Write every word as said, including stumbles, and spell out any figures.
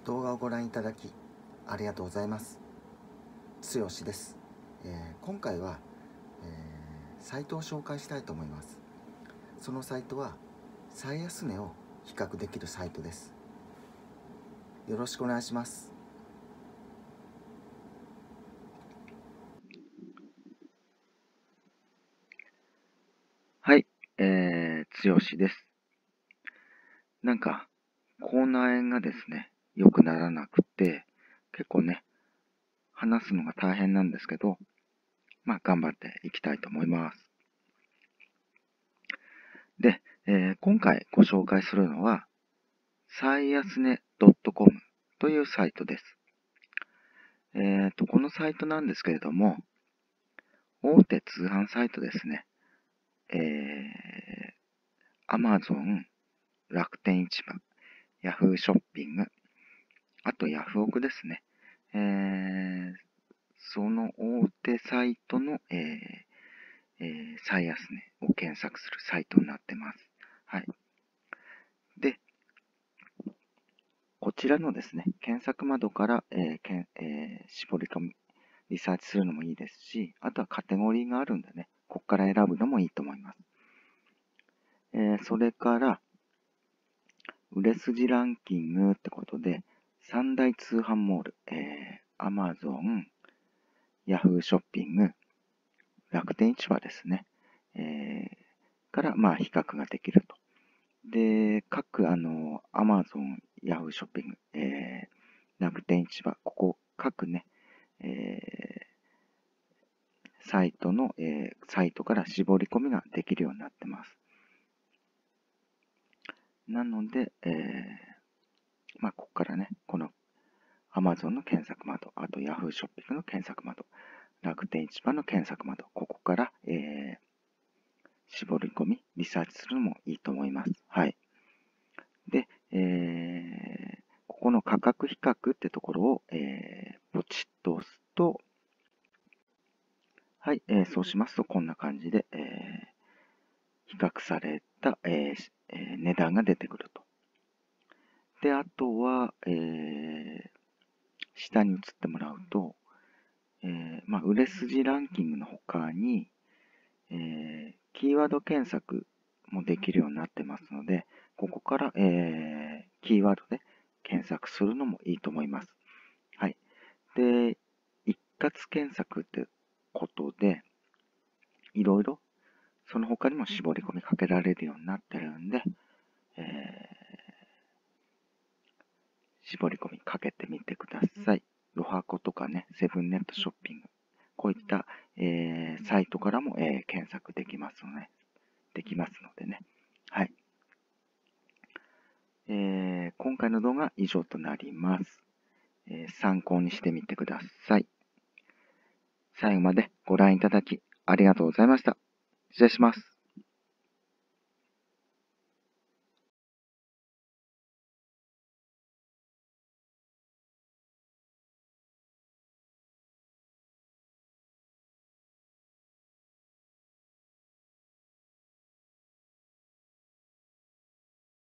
動画をご覧いただきありがとうございます。つよしです。えー、今回は、えー、サイトを紹介したいと思います。そのサイトは最安値を比較できるサイトです。よろしくお願いします。 はい、えー、つよしです。なんか、口内炎がですね、良くならなくて、結構ね、話すのが大変なんですけど、まあ、頑張っていきたいと思います。で、えー今回ご紹介するのは、最安値 .com というサイトです。えーと、このサイトなんですけれども、大手通販サイトですね。えー、Amazon、楽天市場、Yahoo ショッピング、あとヤフオクですね。えー、その大手サイトの、えーえー最安値を検索するサイトになってます。はい。で、こちらのですね、検索窓から、えーけんえー絞り込み、リサーチするのもいいですし、あとはカテゴリーがあるんでね、ここから選ぶのもいいと思います。えーそれから、売れ筋ランキングってことで、三大通販モール、えー、Amazon、Yahoo ショッピング、楽天市場ですね。えー、から、まあ、比較ができると。で、各、あの、Amazon、Yahoo ショッピング、えー、楽天市場、ここ、各ね、えー、サイトの、えー、サイトから絞り込みができるようになってます。なので、えー、まあ、ここからね、この Amazon の検索窓、あと Yahoo ショッピングの検索窓、楽天市場の検索窓、ここから、えー、絞り込み、リサーチするのもいいと思います。はい。で、えー、ここの価格比較ってところを、えー、ポチッと押すと、はい、えー、そうしますと、こんな感じで、えー、比較された、えーえー値段が出てくると。で、あとは、えー、下に移ってもらうと、えー、まあ、売れ筋ランキングの他に、えー、キーワード検索もできるようになってますので、ここから、えー、キーワードで検索するのもいいと思います。はい。で、一括検索ってことで、いろいろその他にも絞り込みかけられるようになってるんで、えー、絞り込みかけてみてください。ロハコとかね、セブンネットショッピング、こういった、えー、サイトからも、えー、検索できますので、できますのでね。はい。えー、今回の動画は以上となります、えー。参考にしてみてください。最後までご覧いただきありがとうございました。失礼します。